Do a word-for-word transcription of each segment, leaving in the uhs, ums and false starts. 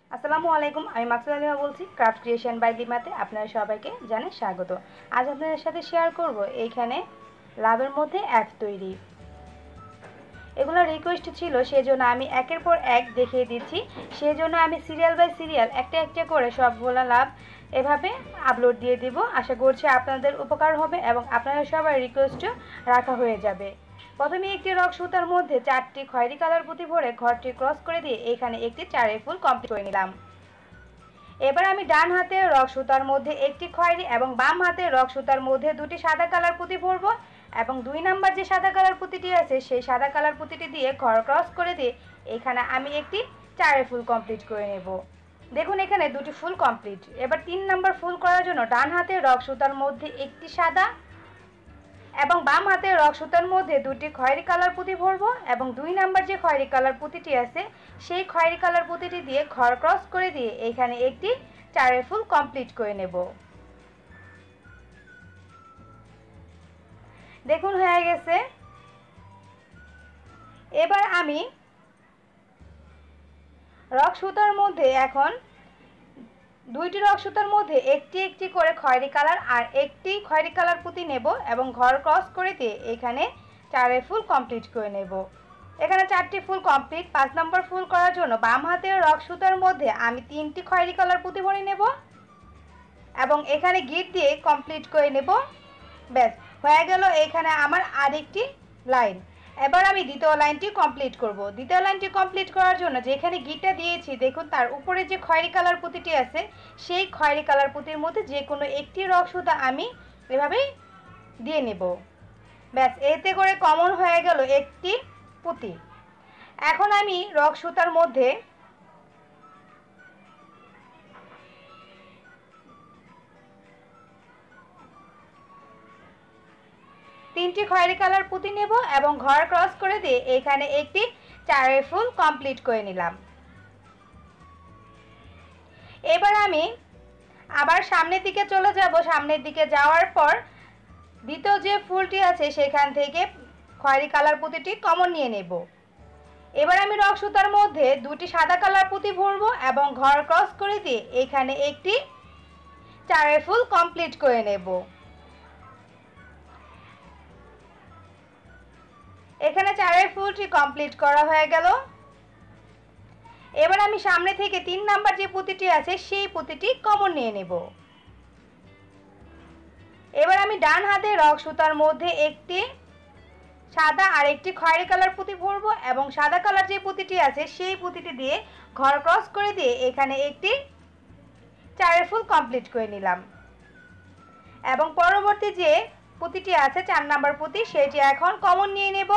আসসালামু আলাইকুম, আমি মাকসুদা লিমা বলছি ক্রাফট ক্রিয়েশন বাই লিমাতে আপনারা সবাইকে জানাই স্বাগত। আজ আপনাদের সাথে শেয়ার করব এইখানে লাভের মধ্যে অ্যাপ তৈরি। এগুলো রিকোয়েস্ট ছিল, সেজন্য আমি একের পর এক দেখিয়ে দিচ্ছি। সেজন্য আমি সিরিয়াল বাই সিরিয়াল একটা একটা করে সবগুলো লাভ এভাবে আপলোড দিয়ে দিব। আশা করছি আপনাদের উপকার হবে এবং আপনারা সবাই রিকোয়েস্টও রাখা হয়ে যাবে। প্রথমে একটি রক সুতার মধ্যে চারটি খয়েরি কালার পুঁতি ভরে ঘরটি ক্রস করে দিয়ে এখানে একটি চারের ফুল কমপ্লিট করে নিলাম। এবার আমি ডান হাতে রক সুতার মধ্যে একটি খয়েরি এবং বাম হাতে রক সুতার মধ্যে দুটি সাদা কালার পুঁতি ভরব এবং দুই নাম্বার যে সাদা কালার পুঁতিটি আছে সেই সাদা কালার পুঁতিটি দিয়ে ঘর ক্রস করে দিয়ে এখানে আমি একটি চারের ফুল কমপ্লিট করে নেব। দেখুন এখানে দুটি ফুল কমপ্লিট। এবার তিন নাম্বার ফুল করার জন্য ডান হাতে রক সুতার মধ্যে একটি সাদা এবং বাম হাতে রক সুতার মধ্যে দুটি খয়েরি কালার পুঁতি ভরব এবং দুই নাম্বার যে খয়েরি কালার পুঁতিটি আছে সেই খয়েরি কালার পুঁতিটি দিয়ে ঘর ক্রস করে দিয়ে এখানে একটি চারের ফুল কমপ্লিট করে নেব। দেখুন হয়ে গেছে। এবার আমি রক সুতার মধ্যে এখন দুইটি রক সুতার মধ্যে একটি একটি করে খয়েরি কালার আর একটি খয়েরি কালার পুঁতি নেব এবং ঘর ক্রস করে দিয়ে এখানে চারের ফুল কমপ্লিট করে নেব। এখানে চারটি ফুল কমপ্লিট। পাঁচ নম্বর ফুল করার জন্য বাম হাতের রক সুতার মধ্যে আমি তিনটি খয়েরি কালার পুঁতি ভরে নেব এবং এখানে গিট দিয়ে কমপ্লিট করে নেব। ব্যাস হয়ে গেল এখানে আমার আরেকটি লাইন। এবার আমি দ্বিতীয় লাইনটি কমপ্লিট করব। দ্বিতীয় লাইনটি কমপ্লিট করার জন্য যেখানে গিটটা দিয়েছি দেখুন তার উপরে যে খয়েরি কালার পুঁতিটি আছে সেই খয়েরি কালার পুঁতির মধ্যে যে কোনো একটি রক সুতা আমি এভাবেই দিয়ে নেব। ব্যাস এতে করে কমন হয়ে গেল একটি পুঁতি। এখন আমি রক সুতার মধ্যে তিনটি খয়েরি কালার পুঁতি নেব এবং ঘর ক্রস করে দিয়ে এখানে একটি চারের ফুল কমপ্লিট করে নিলাম। এবার আমি আবার সামনের দিকে চলে যাব। সামনের দিকে যাওয়ার পর দ্বিতীয় যে ফুলটি আছে সেখান থেকে খয়েরি কালার পুঁতিটি কমন নিয়ে নেব। এবার আমি রক সুতার মধ্যে দুটি সাদা কালার পুঁতি ভরব এবং ঘর ক্রস করে দিয়ে এখানে একটি চারের ফুল কমপ্লিট করে নেব। এখানে চারের ফুলটি কমপ্লিট করা হয়ে গেল। এবার আমি সামনে থেকে তিন নাম্বার যে পুঁতিটি আছে সেই পুঁতিটি কমন নিয়ে নেব। এবার আমি ডান হাতে রক সুতার মধ্যে একটি সাদা আর একটি খয়েরি কালার পুঁতি ভরব এবং সাদা কালার যে পুঁতিটি আছে সেই পুঁতিটি দিয়ে ঘর ক্রস করে দিয়ে এখানে একটি চারের ফুল কমপ্লিট করে নিলাম এবং পরবর্তী যে পুঁতিটি আছে চার নাম্বার পুঁতি সেটি এখন কমন নিয়ে নেব।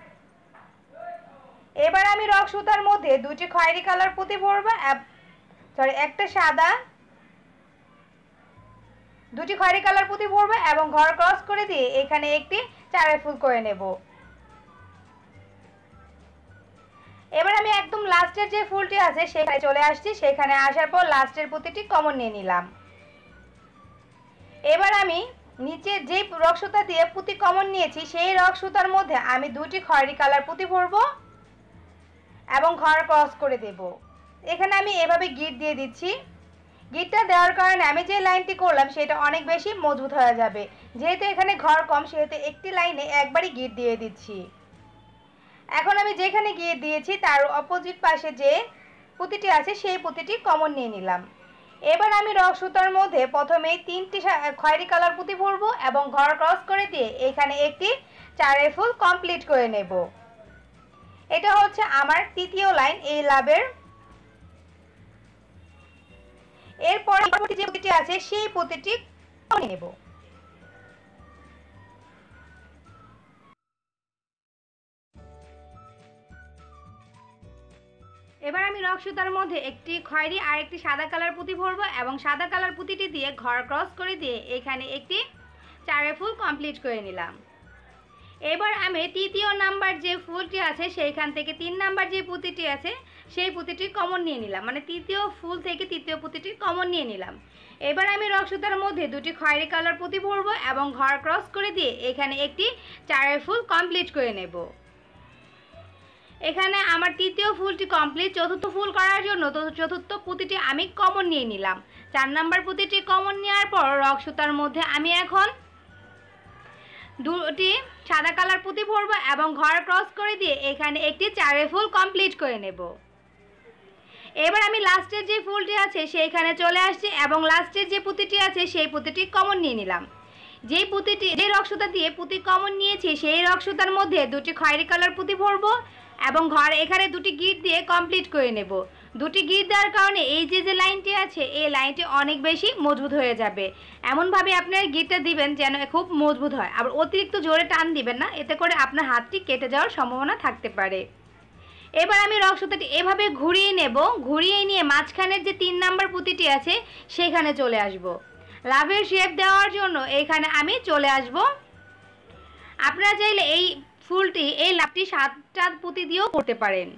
এবার আমি রক সুতার মধ্যে দুটি খয়েরি কালার পুঁতি ভরব সরি একটা সাদা দুটি খয়েরি কালার পুঁতি ভরব এবং ঘর ক্রস করে দিয়ে এখানে একটি চারের ফুল করে নেব। এবার আমি একদম লাস্টের যে ফুলটি আছে সেখানে চলে আসছি। সেখানে আসার পর লাস্টের পুঁতিটি কমন নিয়ে নিলাম। এবার আমি নিচে যে রক সুতা দিয়ে পুঁতি কমন নিয়েছি সেই রক সুতার মধ্যে আমি দুটি খয়েরি কালার পুঁতি ভরব এবং ঘর ক্রস করে দেব। এখানে আমি এভাবে গিট দিয়ে দিচ্ছি। গিটটা দেওয়ার কারণে আমি যে লাইনটি করলাম সেটা অনেক বেশি মজবুত হয়ে যাবে। যেহেতু এখানে ঘর কম সেহেতু একটি লাইনে একবারই গিট দিয়ে দিচ্ছি। এখন আমি যেখানে গিট দিয়েছি তার অপোজিট পাশে যে পুঁতিটি আছে সেই পুঁতিটি কমন নিয়ে নিলাম। এবার আমি রক সুতার মধ্যে প্রথমেই তিনটি খয়েরি কালার পুঁতি ভরব এবং ঘর ক্রস করে দিয়ে এখানে একটি চারের ফুল কমপ্লিট করে নেব। এটা হচ্ছে আমার তৃতীয় লাইন এই লাভের। এরপর যে পুঁতিটি আছে সেই পুঁতিটি কমন নেব। এবার আমি রক সুতার মধ্যে একটি খয়েরি আর একটি সাদা কালার পুঁতি ভরব এবং সাদা কালার পুঁতিটি দিয়ে ঘর ক্রস করে দিয়ে এখানে একটি চারের ফুল কমপ্লিট করে নিলাম। এবার আমি তৃতীয় নাম্বার যে ফুলটি আছে সেইখান থেকে তিন নাম্বার যে পুঁতিটি আছে সেই পুঁতিটি কমন নিয়ে নিলাম, মানে তৃতীয় ফুল থেকে তৃতীয় পুঁতিটি কমন নিয়ে নিলাম। এবার আমি রক সুতার মধ্যে দুটি খয়েরি কালার পুঁতি ভরব এবং ঘর ক্রস করে দিয়ে এখানে একটি চারের ফুল কমপ্লিট করে নেব। এখানে আমার তৃতীয় ফুলটি কমপ্লিট। চতুর্থ ফুল করার জন্য তো চতুর্থ পুঁতিটি আমি কমন নিয়ে নিলাম। চার নাম্বার পুঁতিটি কমন নেওয়ার পর রক সুতার মধ্যে আমি এখন দুটি সাদা কালার পুঁতি ভরবো এবং ঘর ক্রস করে দিয়ে এখানে একটি চারে ফুল কমপ্লিট করে নেব। এবার আমি লাস্টের যে ফুলটি আছে সেইখানে চলে আসছি এবং লাস্টের যে পুঁতিটি আছে সেই পুঁতিটি কমন নিয়ে নিলাম। যেই পুঁতিটি যে রক সুতা দিয়ে পুঁতি কমন নিয়েছি সেই রক সুতার মধ্যে দুটি খয়েরি কালার পুঁতি ভরবো এবং ঘর এখানে দুটি গিট দিয়ে কমপ্লিট করে নেব। দুটি গিট দেওয়ার কারণে এই যে যে লাইনটি আছে এই লাইনটি অনেক বেশি মজবুত হয়ে যাবে। এমনভাবে আপনার গিটটা দিবেন যেন খুব মজবুত হয়, আবার অতিরিক্ত জোরে টান দিবেন না, এতে করে আপনার হাতটি কেটে যাওয়ার সম্ভাবনা থাকতে পারে। এবার আমি রক সুতাটি এভাবে ঘুরিয়ে নেব। ঘুরিয়ে নিয়ে মাঝখানের যে তিন নাম্বার পুঁতিটি আছে সেখানে চলে আসব। লাভের শেপ দেওয়ার জন্য এখানে আমি চলে আসব। আপনারা চাইলে এই ফুলটি এই লাভটি সাতটা পুঁতি দিয়েও করতে পারেন।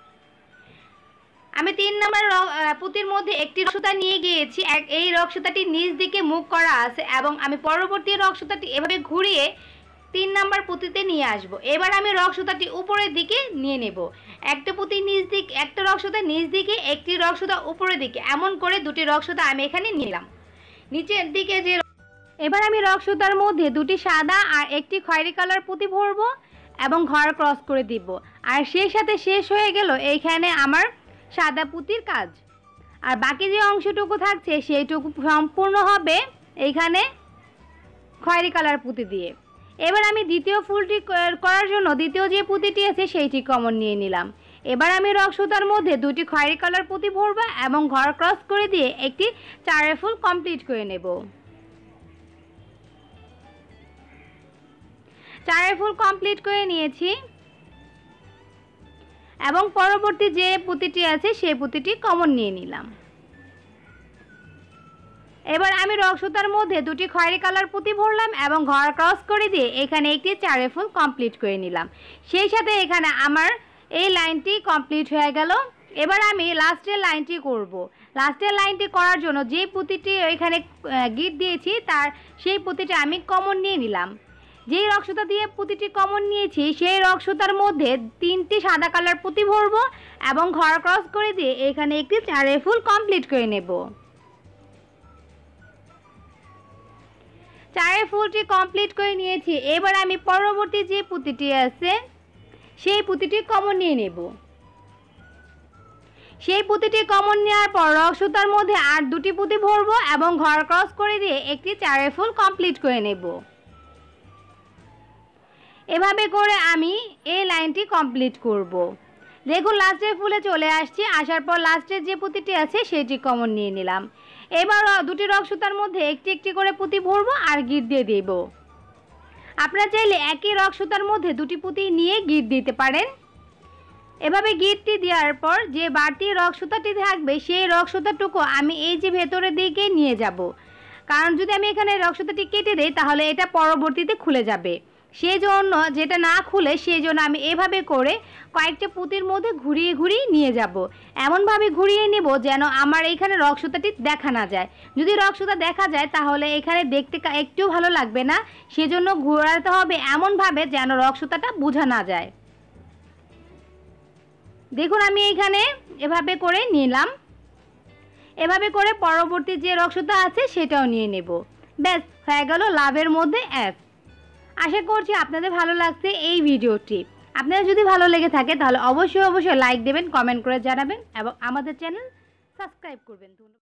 আমি তিন নাম্বার পুঁতির মধ্যে একটি রক সুতা নিয়ে গিয়েছি। এই রক সুতাটি নিচ দিকে মুখ করা আছে এবং আমি পরবর্তী রক সুতাটি এভাবে ঘুরিয়ে তিন নাম্বার পুঁতিতে নিয়ে আসব। এবার আমি রক সুতাটি উপরের দিকে নিয়ে নেব। একটা পুঁতি নিচ দিক একটা রক সুতা নিচ দিকে, একটি রক সুতা উপরের দিকে, এমন করে দুটি রক সুতা আমি এখানে নিলাম। নিচের দিকে যে এবার আমি রক সুতার মধ্যে দুটি সাদা আর একটি খয়েরি কালার পুঁতি ভরবো এবং ঘর ক্রস করে দিব। আর সেই সাথে শেষ হয়ে গেল এইখানে আমার সাদা পুঁতির কাজ। আর বাকি যে অংশটুকু থাকছে সেইটুকু সম্পূর্ণ হবে এইখানে খয়েরি কালার পুঁতি দিয়ে। এবার আমি দ্বিতীয় ফুলটি করার জন্য দ্বিতীয় যে পুঁতিটি আছে সেইটি কমন নিয়ে নিলাম। এবার আমি রক সুতার মধ্যে দুটি খয়েরি কালার পুঁতি ভরবো এবং ঘর ক্রস করে দিয়ে একটি চারে ফুল কমপ্লিট করে নেব। চারে ফুল কমপ্লিট করে নিয়েছি এবং পরবর্তী যে পুঁতিটি আছে সেই পুঁতিটি কমন নিয়ে নিলাম। এবার আমি রক সুতার মধ্যে দুটি খয়েরি কালার পুঁতি ভরলাম এবং ঘর ক্রস করে দিয়ে এখানে একটি চারে ফুল কমপ্লিট করে নিলাম। সেই সাথে এখানে আমার এই লাইনটি কমপ্লিট হয়ে গেল। এবার আমি লাস্টের লাইনটি করব। লাস্টের লাইনটি করার জন্য যে পুঁতিটি এখানে গিট দিয়েছি তার সেই পুঁতিটি আমি কমন নিয়ে নিলাম। যেই রক সুতা দিয়ে পুঁতিটি কমন নিয়েছি সেই রক সুতার মধ্যে তিনটি সাদা কালার পুঁতি ভরবো এবং ঘর ক্রস করে দিয়ে এখানে একটি চারে ফুল কমপ্লিট করে নেব। চারে ফুলটি কমপ্লিট করে নিয়েছি। এবার আমি পরবর্তী যে পুঁতিটি আছে সেই পুঁতিটি কমন নিয়ে নেব। সেই পুঁতিটি কমন নেওয়ার পর রক সুতার মধ্যে আর দুটি পুঁতি ভরবো এবং ঘর ক্রস করে দিয়ে একটি চারে ফুল কমপ্লিট করে নেব। এভাবে করে আমি এই লাইনটি কমপ্লিট করব। দেখুন লাস্টের ফুলে চলে আসছি। আসার পর লাস্টের যে পুঁতিটি আছে সেটি কমন নিয়ে নিলাম। এবার দুটি রক সুতার মধ্যে একটি একটি করে পুঁতি ভরবো আর গিট দিয়ে দেব। আপনারা চাইলে একই রক সুতার মধ্যে দুটি পুঁতি নিয়ে গিট দিতে পারেন। এভাবে গিটটি দেওয়ার পর যে বাড়তি রক সুতাটি থাকবে সেই রক সুতাটুকু আমি এই যে ভেতরের দিকে নিয়ে যাব, কারণ যদি আমি এখানে রক সুতাটি কেটে দিই তাহলে এটা পরবর্তীতে খুলে যাবে। সেই জন্য যেটা না খুলে সেই জন্য আমি এভাবে করে কয়েকটা পুঁতির মধ্যে ঘুরিয়ে ঘুরিয়ে নিয়ে যাব। এমনভাবে ঘুরিয়ে নেব যেন আমার এইখানে রক সুতাটি দেখা না যায়। যদি রক সুতা দেখা যায় তাহলে এখানে দেখতে একটু ভালো লাগবে না, সেজন্য ঘোরাতে হবে এমনভাবে যেন রক সুতাটা বোঝা না যায়। দেখুন আমি এইখানে এভাবে করে নিলাম। এভাবে করে পরবর্তী যে রক সুতা আছে সেটাও নিয়ে নেব। ব্যাস হয়ে গেল লাভের মধ্যে অ্যাপ। আশা করছি আপনাদের ভালো লাগছে এই ভিডিওটি। আপনাদের যদি ভালো লেগে থাকে তাহলে অবশ্যই অবশ্যই লাইক দেবেন, কমেন্ট করে জানাবেন এবং আমাদের চ্যানেল সাবস্ক্রাইব করবেন। ধন্যবাদ।